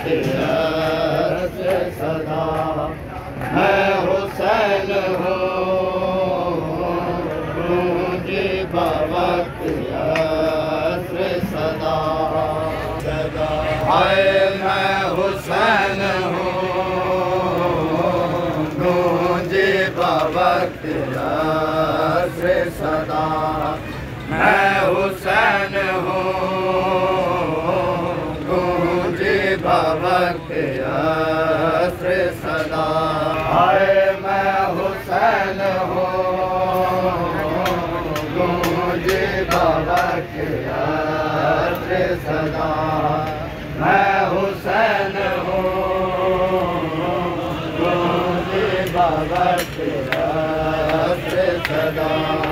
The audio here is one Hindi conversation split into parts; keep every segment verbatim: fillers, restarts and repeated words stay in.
से सदा मैं हुसैन हूँ जी बवक्त से सदा सदा हाय मैं हुसैन हूँ जी बवक्त से सदा मैं हुसैन हूँ गूंजी बवक्त से सदा हाय मैं हुसैन हूँ गूंजी बवक्त से सदा मैं हुसैन हूँ गूंजी बवक्त से सदा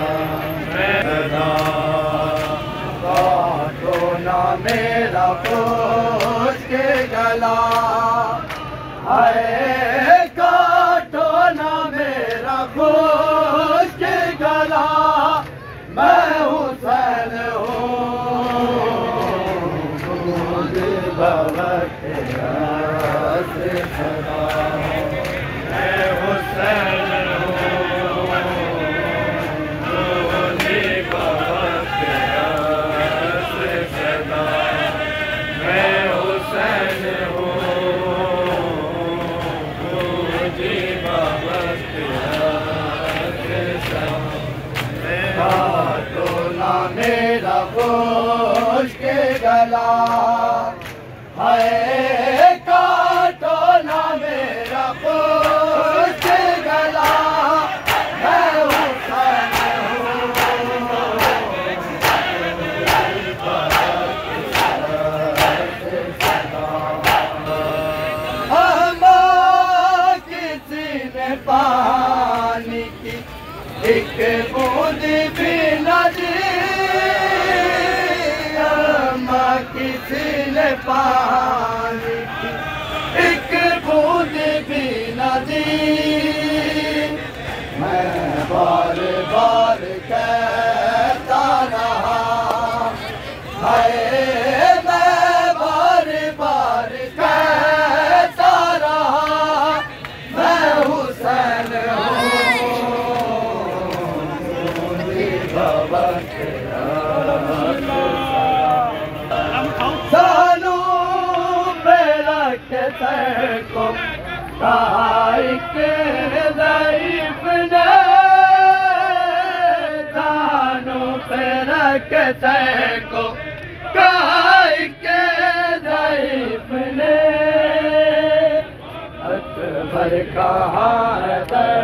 काटो ना मेरा पोष के गला हाय काटो ना मेरा पोष के गला मैं हुसैन हूँ बवक्त से सदा मैं हुसैन मेरा पोष के गला हाय काटो ना मेरा पोष के गला मैं हुसैन हूँ किसी ने पानी की एक बूंद भी न दी किसी ने पानी की एक बूंद भी न दी मैं बार बार कहता रहा हाय मैं बार बार कहता रहा मैं हुसैन सानू पे रख को कहा के ज़ईफ़ ने सानू पे रख को कहा के ज़ईफ़ ने अकबर कहा